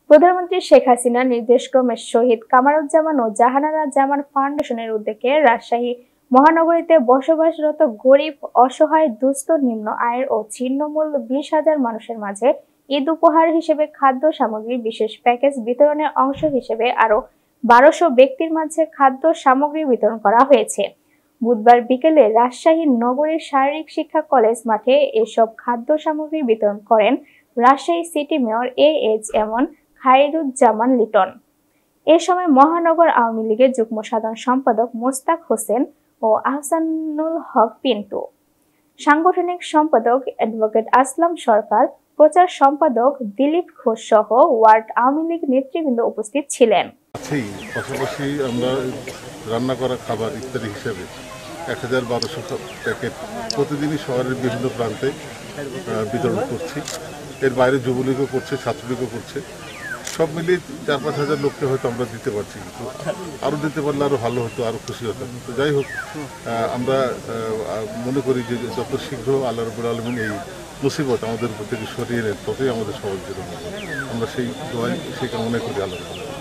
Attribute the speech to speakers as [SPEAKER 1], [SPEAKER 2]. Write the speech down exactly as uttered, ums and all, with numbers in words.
[SPEAKER 1] প্রধানমন্ত্রী শেখ হাসিনার নির্দেশক্রমে শহীদ কামারুজ্জামান ও জাহানারা জামান ফাউন্ডেশনের উদ্যোগে রাজশাহী মহানগরীতে বসবাসরত গরিব, অসহায়, দুস্থ, নিম্ন আয়ের ও ছিন্নমূল বিশ হাজার মানুষের মাঝে ঈদ উপহার হিসেবে খাদ্য সামগ্রীর বিশেষ প্যাকেজ বিতরণের অংশ হিসেবে আরও বারোশো ব্যক্তির মাঝে খাদ্য সামগ্রী বিতরণ করা হয়েছে। বুধবার বিকেলে রাজশাহী নগরীর শারীরিক শিক্ষা কলেজ মাঠে এসব খাদ্য সামগ্রী বিতরণ করেন Rajshahi city mayor A H M Khairuzzaman Liton. এ সময় মহানগর আওয়ামী লীগের যুগ্ম সাধারণ সম্পাদক মোস্তাক হোসেন ও আহসানুল হক পিন্টু, সাংগঠনিক সম্পাদক অ্যাডভোকেট আসলাম সরকার, প্রচার সম্পাদক দিলীপ ঘোষ সহ ওয়ার্ড আওয়ামী লীগ নেতৃবৃন্দ উপস্থিত ছিলেন।
[SPEAKER 2] পাশাপাশি আমরা রান্না করা খাবার ইত্যাদি হিসেবে এক হাজার বারোশো প্যাকেট প্রতিদিনই শহরের বিভিন্ন প্রান্তে বিতরণ করছি। এর বাইরে যুবলীগও করছে, ছাত্রলীগও করছে। সব মিলিয়ে চার পাঁচ হাজার লোককে হয়তো আমরা দিতে পারছি, কিন্তু আরও দিতে পারলে আরও ভালো হতো, আরও খুশি হতাম। তো যাই হোক, আমরা মনে করি যে যত শীঘ্র আল্লাহ রাব্বুল আলামিন এই মুসিবত আমাদের উপর থেকে সরিয়ে নেন, ততই আমাদের সবার জন্য আমরা সেই দোয়াই সেই কামনা করি আল্লাহ।